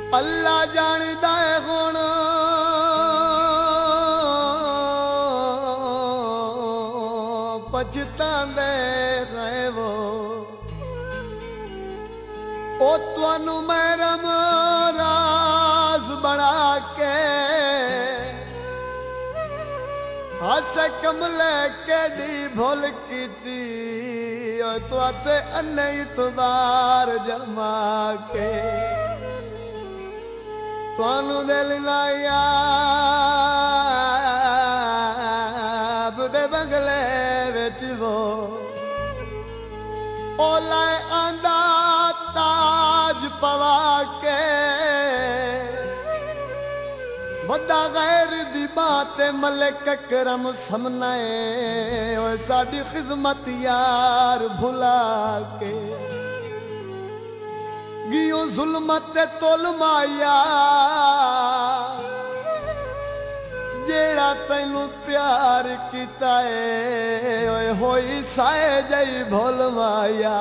अल्लाह जानदा है हुण पछतांदे है वो ओ तुहानू मैं राज बना के हस कमले केडी भुल कीती तो आते अन्ने इतबार जमा के तुहानू दिल लाया बुदे बंगले विच वो ओ लाए आंदा ताज पवा के वड्डा गैर दी बात मलिक करम समनाए ओए साडी खिदमत यार भुला के गियो जुल्मत तुल माया जेड़ा तैनू प्यार कीता है ओए होई साए जई भुल माया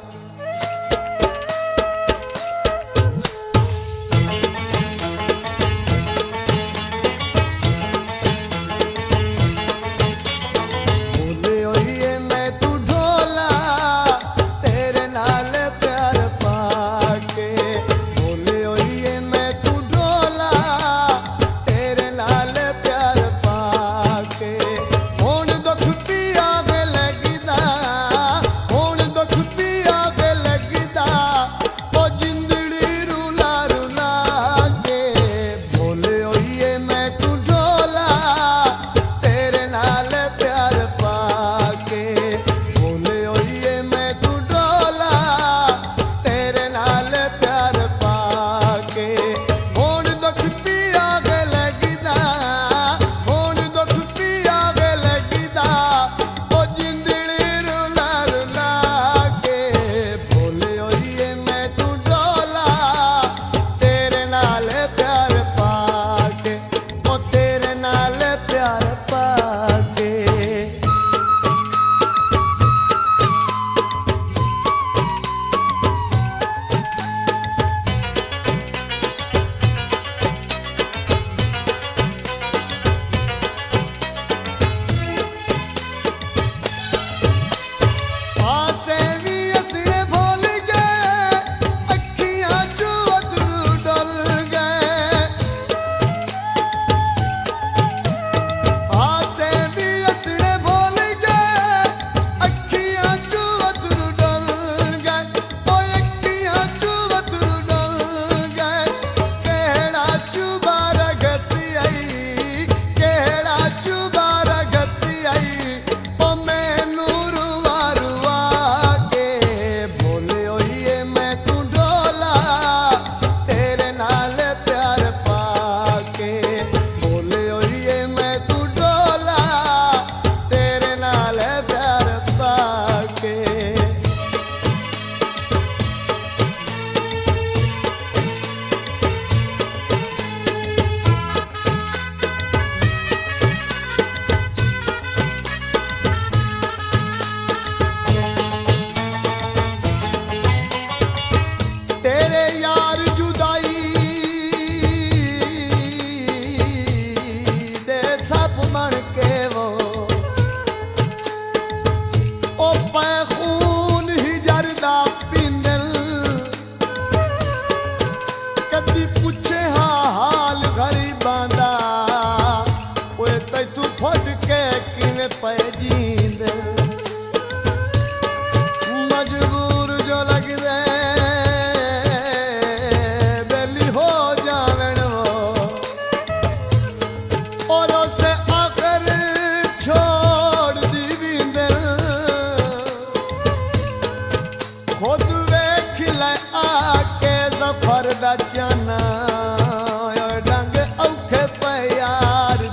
मजबूर जो लग दे बेली हो जावन वो और उसे आखिर छोड़ दी बिंदल खुद वेख ले आके जफर दा चाना डंग औखे पे यार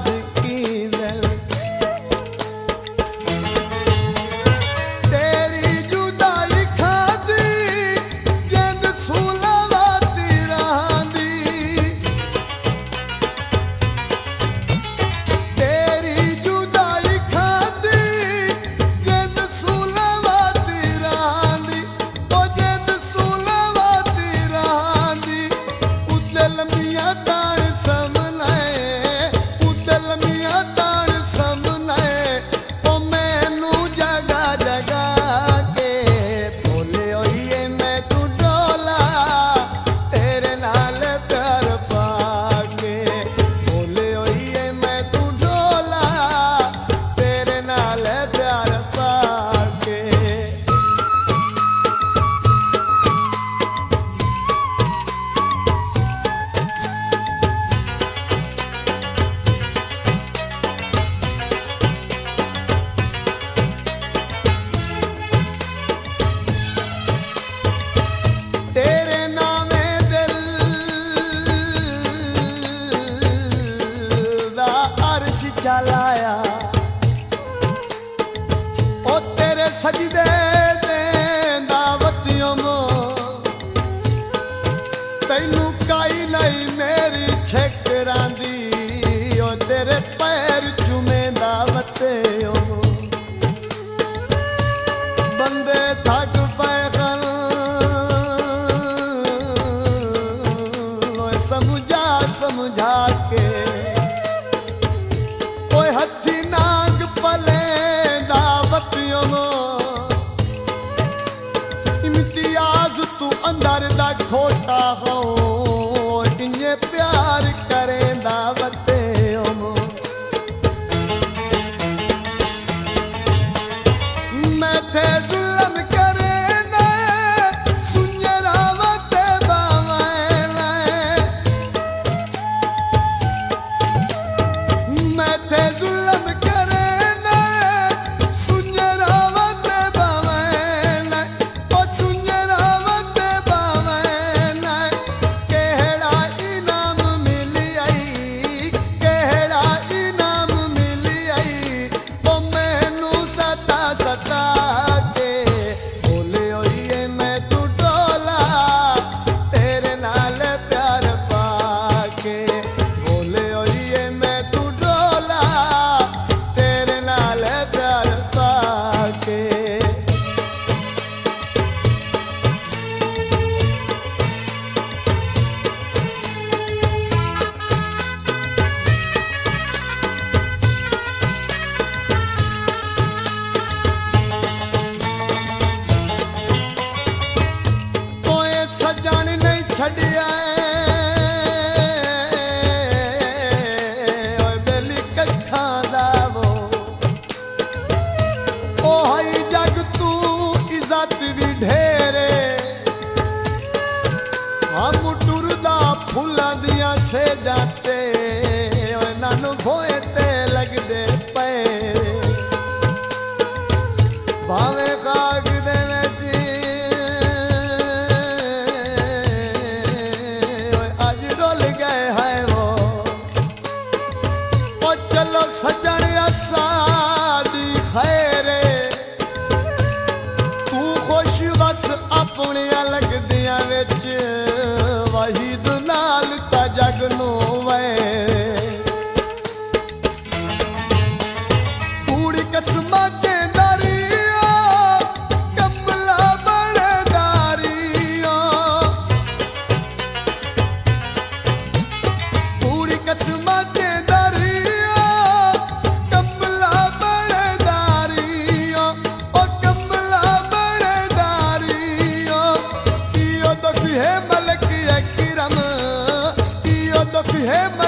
चलाया ओ तेरे सजदे दे दावतियों मो तैनू काई नहीं मेरी छेकरांदी ओ तेरे पैर चुमे दावते ओ बंदे थक पे गल समझा समझा के कोई हथी नाग पले दावतियों मो इम्तियाज तू अंदर दा खोटा हो इन्हें प्यार करें दावते मो मैं थे जुल्म करे न सुन्य रावते बावैले मैं थे जुल्म करे न सुन्य रावते बावैले ओ सुन्य रावते बावैले केड़ा इनाम मिली आई केड़ा इनाम मिली आई ओ मैनू सता सता के बोले ओए मैं तू डोला तेरे नाल प्यार पाके बोले ओए मैं तू डोला तेरे नाल प्यार पाके कोई सजन नहीं छड़िया बेली कखा दावो ओ हई जग तू इज्जत भी ढेरे हम टुरदा फुला दिया से जाते नानू भोए ते लगदे पैरे भावे काग दे आज डोल गए हैं वो ओ चलो सजन असादी खैरे तू खुश बस अपने अलग दिया विच वहीद नाल ता जग नू वे पूरी कसमां च दारियो कमला बड़े दारियो पूरी कसमां च दारियो कमला बड़े दारियो ओ कमला बड़े दारियो इयो दुख है मलक अकरम इयो दुख है